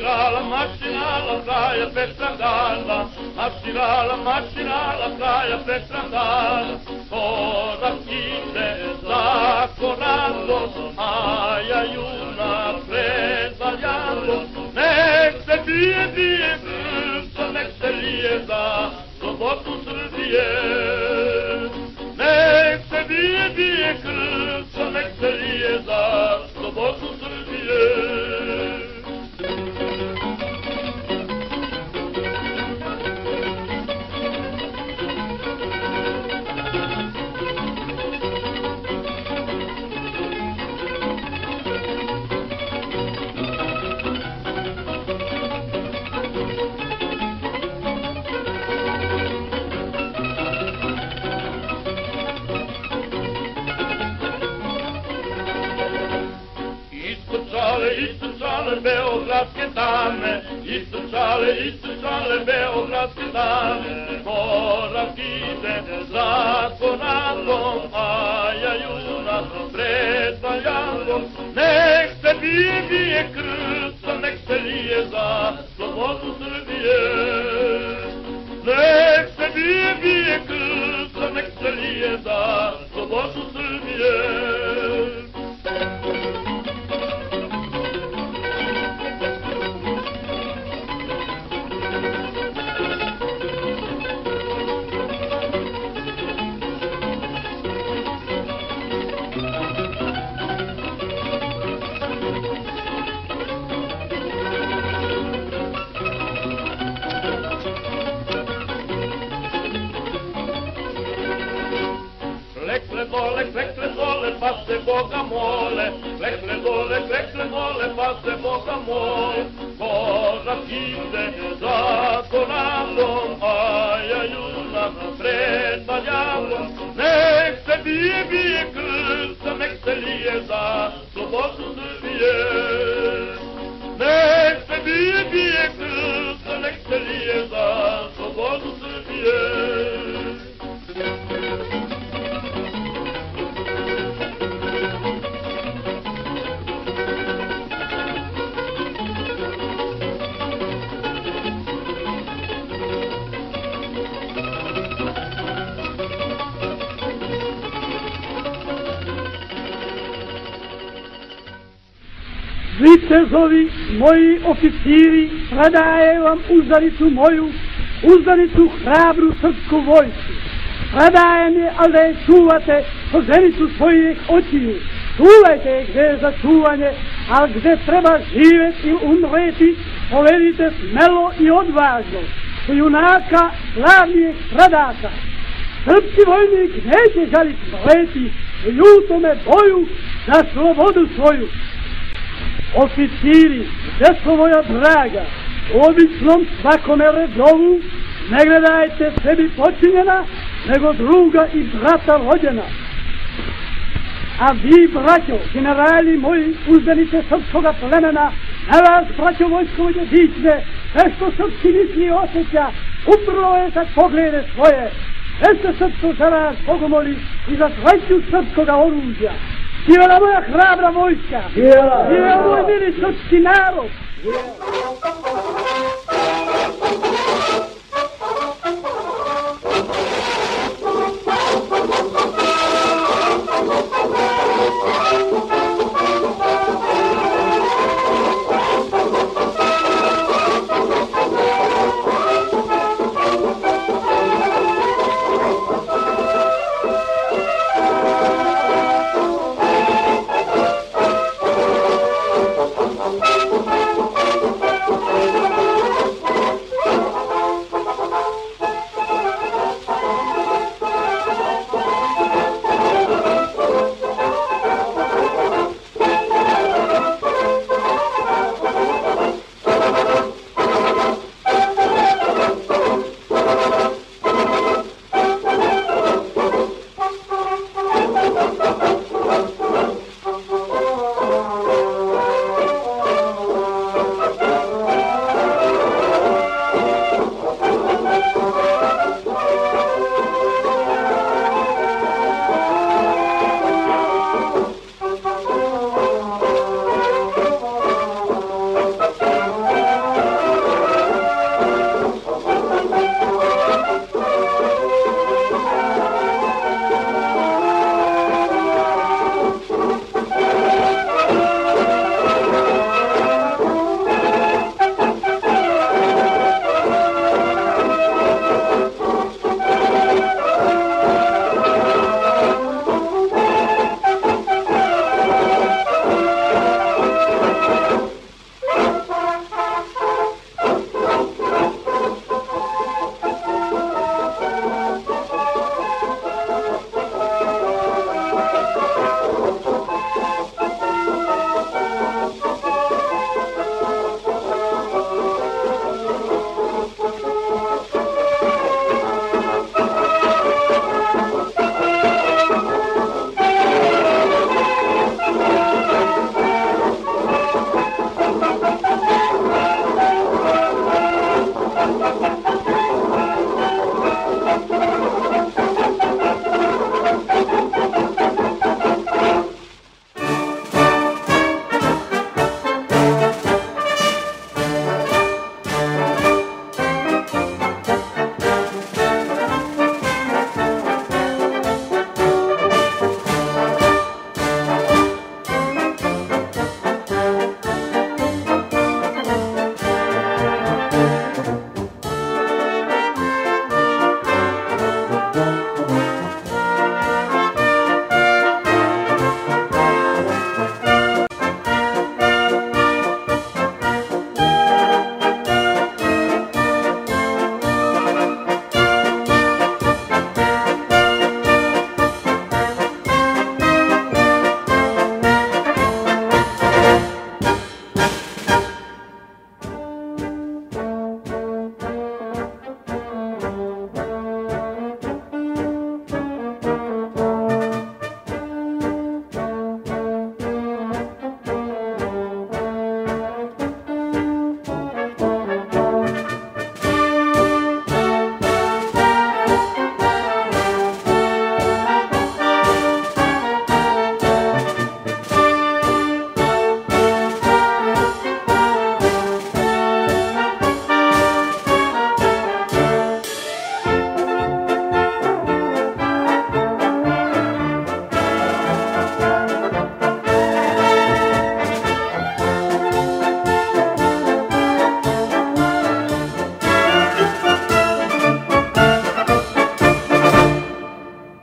la praia per strandalla, macina la praia per strandalla, ora chile sta correndo, ai una presbagliando, nexe vie, brutta nexe liesa, sobotu srbije, nexe vie, brutta nexe liesa, sobotu srbije. Istrčale beogradske dame, istrčale beogradske dame, korak ide za konadom, a ja juna pred Valjanom. Nek se bije krsta, nek se lije za slobodu Srbije. Nek se bije krsta, nek se lije za slobodu Srbije. Klekle dole, pa se Boga mole, klekle dole, pa se Boga mole, korak ide za konadom, a ja juna pred Valjanom. Nek se bije krsta, nek se lije za slobodu Srbije. Nek se bije krsta, nek se lije za slobodu Srbije. Vitezovi, moji oficiri, predaje vam uzdanicu moju, uzdanicu hrabru srpsku vojsku. Predajem je, ali da je čuvate po zenicu svojih očiju. Čuvajte je gdje je za čuvanje, ali gdje treba živjeti i umreti, povedite smelo i odvažno. Po junaka, slavnijeg predaka. Srpski vojnik neće žaliti smreti u ljutome boju za slobodu svoju. Oficiri, deco moja draga, u običnom svakome redovu ne gledajte sebi počinjena, nego druga i brata rođena. A vi, braćo, generali moji, uzdanice srpskoga plemena, na vas, braćo vojskovođe dične, sve što srpski misli i osjeća, upravo je kad poglede svoje. Sve se srpsko za vas bogomoli i za svajću srpskoga oružja. Živjela moja hrabra vojska! Živjela moj mili srpski narod! Thank you.